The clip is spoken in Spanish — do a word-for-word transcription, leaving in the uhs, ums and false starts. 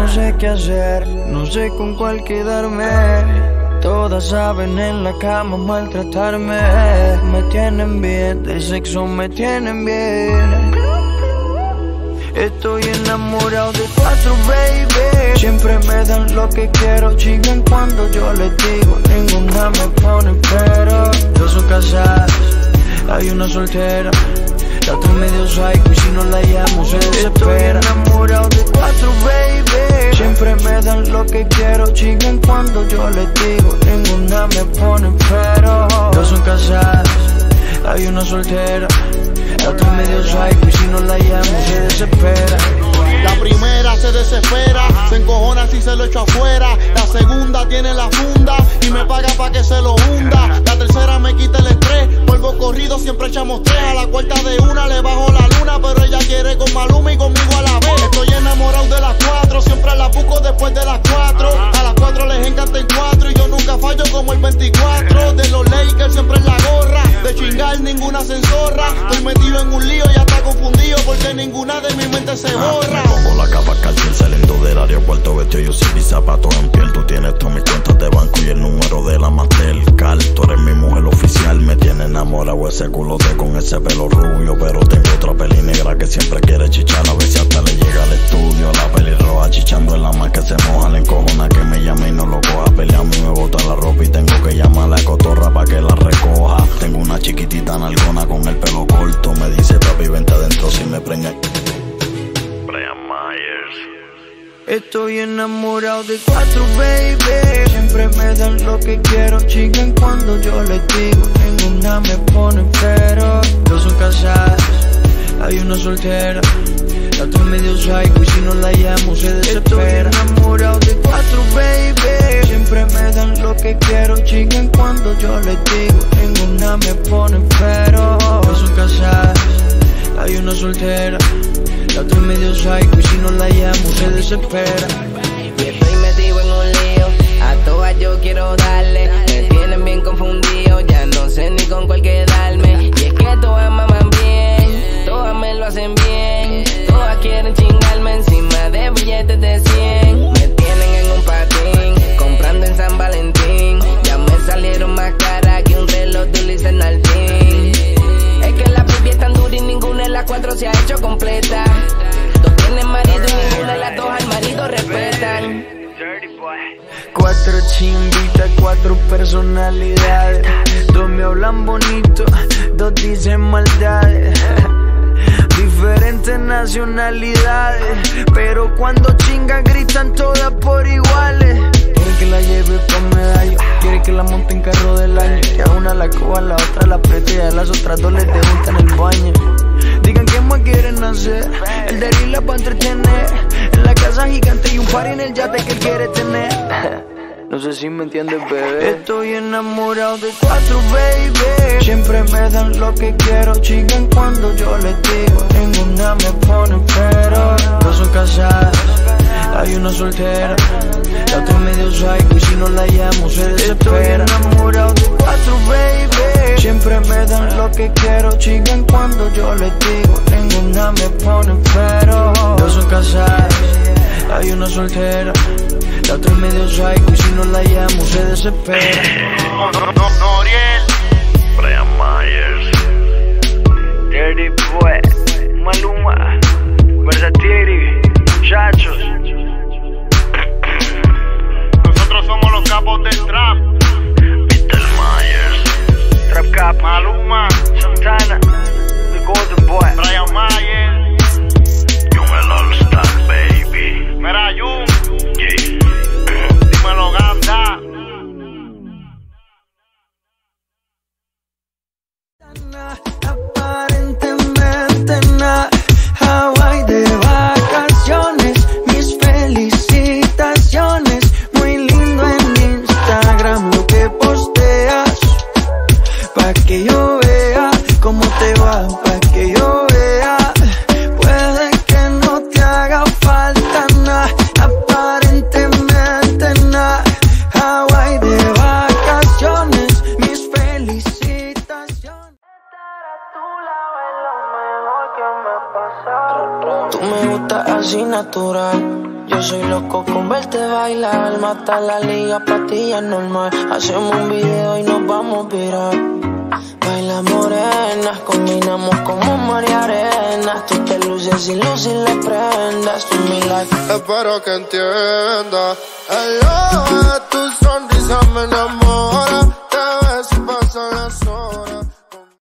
sé qué hacer, no sé con cuál quedarme. Todas saben en la cama maltratarme. Me tienen bien, del sexo me tienen bien. Estoy enamorado de cuatro, baby. Siempre me dan lo que quiero, chingan cuando yo les digo. Ninguna me pone pero. Dos son casadas, hay una soltera. La otra medio psycho y si no la llamo se desespera. Estoy enamorado de cuatro, baby. Siempre me dan lo que quiero, chingan cuando yo les digo. Ninguna me pone pero. Dos son casadas, hay una soltera. La otra medio psycho y si no la llamo se desespera. La primera se desespera, se encojona si se lo echo afuera. La segunda tiene la funda y me paga pa' que se lo hunda. La tercera me quita el estrés, vuelvo corrido, siempre echamos tres. A la cuarta de una le bajo la luna, pero ella quiere con Maluma y conmigo a la vez. Estoy enamorado de las cuatro, siempre la busco después de las cuatro. A las cuatro les encanta el cuatro y yo nunca fallo como el veinticuatro. De los Lakers siempre en la gorra, de chingar ninguna se enzorra. Estoy metido en un lío y hasta confundido porque ninguna de mi mente se borra. Pongo la capa calcín saliendo del aeropuerto, vestido yo sin mis zapatos en piel. Tú tienes todas mis cuentas de banco y el número de la Mastercard. Tú eres mi mujer oficial, me tiene enamorado ese culote con ese pelo rubio. Pero tengo otra peli negra que siempre quiere chichar, a ver si hasta le llega al estudio. La peli roja chichando en la más que se moja, le encojona que me llame y no lo coja. Pelea a mí me bota la ropa y tengo que llamar a la cotorra pa' que la recoja. Tengo una chiquitita nalgona con el pelo corto, me dice papi vente adentro si me preña. Estoy enamorado de cuatro, baby. Siempre me dan lo que quiero, chingan cuando yo les digo. Ninguna me pone pero. Dos son casadas, hay una soltera. La otra medio psycho y si no la llamo se desespera. Estoy enamorado de cuatro, baby. Siempre me dan lo que quiero, chingan cuando yo les digo. Ninguna me pone pero. Dos son casadas, hay una soltera. La otra medio psycho y si no la llamo se desespera. Y estoy metido en un lío, a todas yo quiero darle. Me tienen bien confundido, ya no sé ni con cuál quedarme. Y es que todas maman bien, todas me lo hacen bien. Todas quieren chingarme encima de billetes de cien. Me tienen en un patín, comprando en San Valentín. Ya me salieron más caras que un reloj de Luis Nardín. Es que la baby es tan dura y ninguna de las cuatro se ha hecho completa. Dos tienen marido y ninguna de las dos al marido respetan. Cuatro chimbitas, cuatro personalidades. Dos me hablan bonito, dos dicen maldades. Diferentes nacionalidades, pero cuando chingan gritan todas por iguales. Quiere que la lleve pa' medallo, quiere que la monte en carro del año. Que a una la coja, la otra la aprieta y a las otras dos les debuta en el baño. Digan qué más quieren hacer, el de la pa' entretener. En la casa gigante y un party en el yate que él quiere tener. No sé si me entiendes, bebé. Estoy enamorado de cuatro, baby. Siempre me dan lo que quiero, chingan cuando yo les digo. Ninguna me pone pero. Dos son casadas, hay una soltera. La otra medio psycho y si no la llamo se desespera. Estoy enamorado de cuatro, baby. Siempre me dan lo que quiero, chingan cuando yo les digo. Ninguna me pone pero. Dos son casadas, hay una soltera. La otra medio psycho y si no la llamo se desespera. No, no, no, Noriel, Brian Myers, Dirty Boy, Maluma, Versatiri, muchachos. nosotros somos los capos del trap. mister Myers, Trap Cap, Maluma, Santana, The Golden Boy, Brian Myers, Jung el All Star, baby. mira Jung, Yeah. dímelo Ganda. aparentemente nada. Hawaii de vacaciones, mis felicitaciones. Muy lindo en Instagram lo que posteas, pa' que yo vea cómo te va, pa' que yo vea. Puede que no te haga falta nada, aparentemente nada. Hawaii de vacaciones, mis felicitaciones. Tú me gustas así natural, Yo soy loco con verte bailar, mata la liga, patilla normal. Hacemos un video y nos vamos a virar. Baila morenas, combinamos como mar y arena. Tú te luces sin luz y le prendas tu mi life. Espero que entiendas. El ojo de tu sonrisa me enamora. Te ves y pasan las horas.